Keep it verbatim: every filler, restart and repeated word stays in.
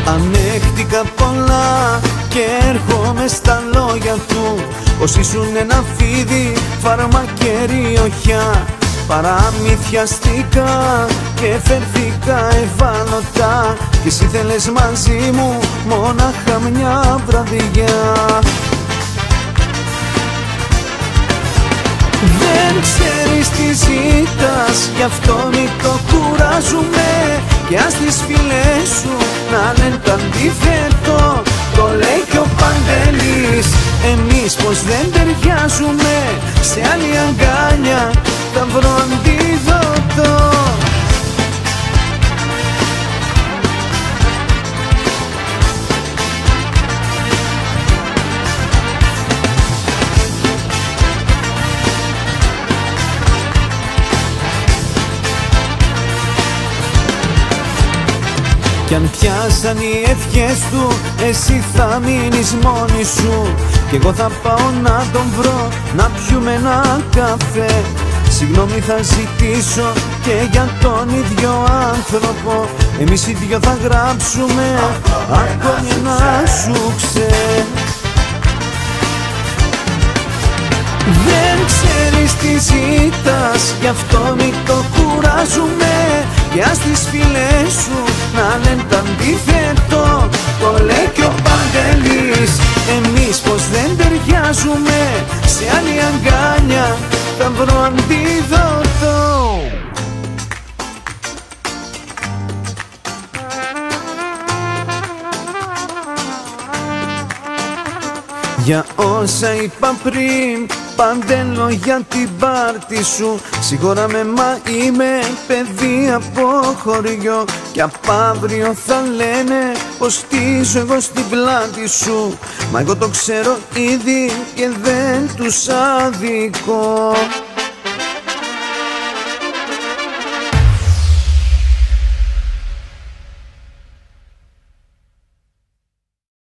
Ανέχτηκα πολλά και έρχομαι στα λόγια του, πως ήσουν ένα φίδι, φαρμακεριοχιά. Παραμυθιαστήκα και φέρθηκα ευάλωτα, κι εσύ θέλες μαζί μου μόναχα μια βραδιά. Δεν ξέρεις τι ζητάς, γι' αυτό μη το κουράζουμε, κι ας τις φίλες σου να λένε το αντίθετο. Το λέει κι ο Παντελής, εμείς πως δεν ταιριάζουμε, σε άλλη αγκάλια θα βρω αντίδοτο. Κι αν πιάσαν οι ευχές του, εσύ θα μείνεις μόνη σου, κι εγώ θα πάω να τον βρω, να πιούμε ένα καφέ. Συγγνώμη θα ζητήσω και για τον ίδιο άνθρωπο, εμείς οι δυο θα γράψουμε ακόμη ένα σου ξέ. Δεν ξέρεις τι ζητάς, γι' αυτό μη το κουράζουμε, κι ας τις φίλες σου να λένε το αντίθετο. Το λέει κι ο Παντελής, εμείς πως δεν ταιριάζουμε, σε άλλη αγκάλια θα βρω αντίδοτο. Για όσα είπα πριν, Παντέλο, για την πάρτι σου, συγχώρα με μα είμαι παιδί από χωριό, κι απ' αύριο θα λένε πως στήσω εγώ στην πλάτη σου, μα εγώ το ξέρω ήδη και δεν τους αδικώ.